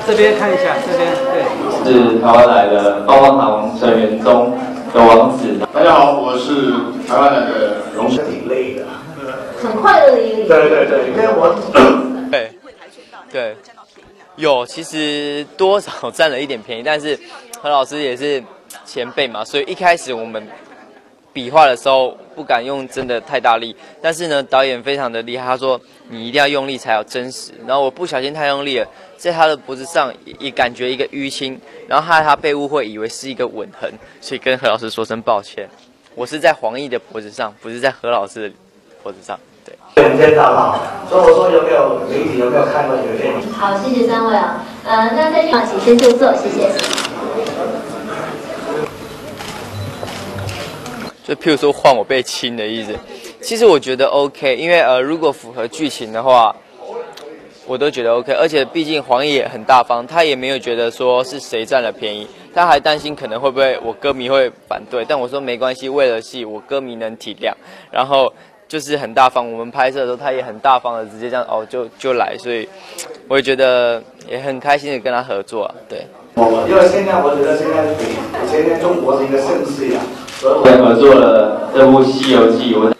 这边看一下，这边对。 是台湾来的棒棒糖成员中的王子。 大家好，我是台湾来的荣幸。挺累的， 很快乐的一个。 对，因为我对，有其实多少占了一点便宜，但是何老师也是前辈嘛，所以一开始我们比划的时候不敢用真的太大力，但是呢，导演非常的厉害，他说你一定要用力才有真实。然后我不小心太用力了，在他的脖子上也感觉一个淤青，然后害他被误会以为是一个吻痕，所以跟何老师说声抱歉。我是在黄奕的脖子上，不是在何老师的脖子上。对， 我们今天找到，所以我说有没有媒体有没有看过这个电影？ 好，谢谢三位啊。那在请先就座，谢谢。 就譬如说换我被亲的意思，其实我觉得 OK， 因为如果符合剧情的话，我都觉得 OK。而且毕竟黄奕也很大方，他也没有觉得说是谁占了便宜，他还担心可能会不会我歌迷会反对，但我说没关系，为了戏我歌迷能体谅，然后就是很大方。我们拍摄的时候他也很大方的直接这样就来，所以我也觉得也很开心的跟他合作啊，对。 因为现在我觉得现在中国是一个盛世呀。 跟合作了这部《西游记》，我